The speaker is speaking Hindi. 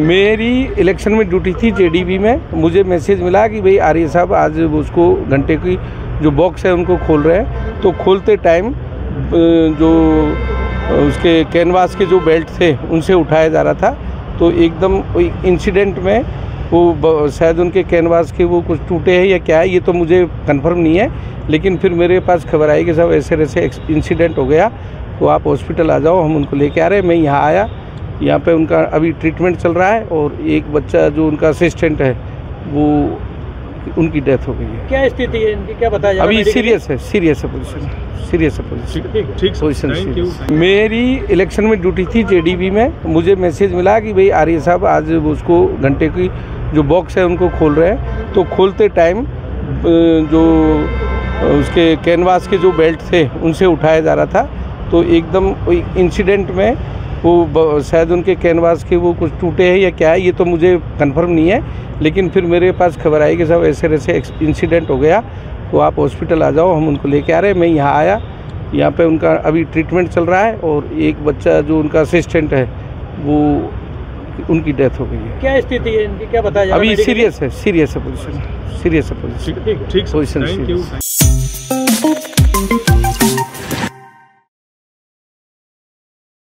मेरी इलेक्शन में ड्यूटी थी जेडीबी में। मुझे मैसेज मिला कि भाई आर्य साहब आज उसको घंटे की जो बॉक्स है उनको खोल रहे हैं। तो खोलते टाइम जो उसके कैनवास के जो बेल्ट थे उनसे उठाया जा रहा था, तो एकदम इंसिडेंट में वो शायद उनके कैनवास के वो कुछ टूटे हैं या क्या है, ये तो मुझे कंफर्म नहीं है। लेकिन फिर मेरे पास खबर आई कि साहब ऐसे ऐसे इंसिडेंट हो गया, तो आप हॉस्पिटल आ जाओ, हम उनको लेके आ रहे हैं। मैं यहाँ आया, यहाँ पे उनका अभी ट्रीटमेंट चल रहा है और एक बच्चा जो उनका असिस्टेंट है वो उनकी डेथ हो गई है। क्या स्थिति है इनकी, क्या बताया जा रहा है? अभी सीरियस है पोजीशन, सीरियस है पोजीशन। मेरी इलेक्शन में ड्यूटी थी जेडीबी में। मुझे मैसेज मिला कि भाई आर्य साहब आज उसको घंटे की जो बॉक्स है उनको खोल रहे हैं। तो खोलते टाइम जो उसके कैनवास के जो बेल्ट थे उनसे उठाया जा रहा था, तो एकदम इंसिडेंट में वो शायद उनके कैनवास के वो कुछ टूटे हैं या क्या है, ये तो मुझे कंफर्म नहीं है। लेकिन फिर मेरे पास खबर आई कि साहब ऐसे ऐसे इंसिडेंट हो गया, तो आप हॉस्पिटल आ जाओ, हम उनको लेके आ रहे हैं। मैं यहाँ आया, यहाँ पे उनका अभी ट्रीटमेंट चल रहा है और एक बच्चा जो उनका असिस्टेंट है वो उनकी डेथ हो गई है। क्या स्थिति है इनकी, क्या बताया जा रहा है? अभी सीरियस है पोजीशन।